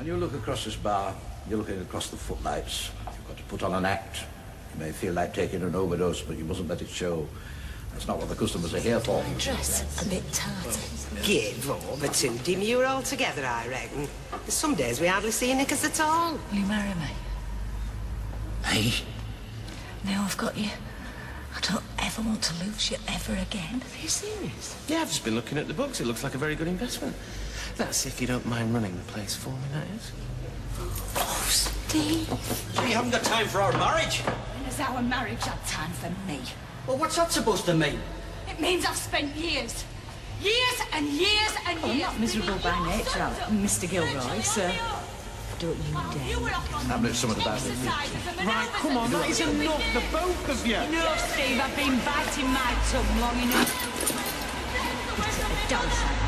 you look across this bar, you're looking across the footlights. You've got to put on an act. You may feel like taking an overdose, but you mustn't let it show. That's not what the customers are here for. Dress a bit tarty. Give over too demure altogether, I reckon. There's some days we hardly see Nickers at all. Will you marry me? Hey? Now I've got you. I don't ever want to lose you ever again. Are you serious? Yeah, I've just been looking at the books. It looks like a very good investment. That's if you don't mind running the place for me, that is. Oh, Steve. So you haven't got time for our marriage? When has our marriage had time for me? Well, what's that supposed to mean? It means I've spent years and years and I'm years... not miserable by nature, Mr. Gilroy, so don't you dare. I've noticed something about it. Right, come on, that is enough, the both of you. No, Steve, I've been biting my tongue long enough. Just a dose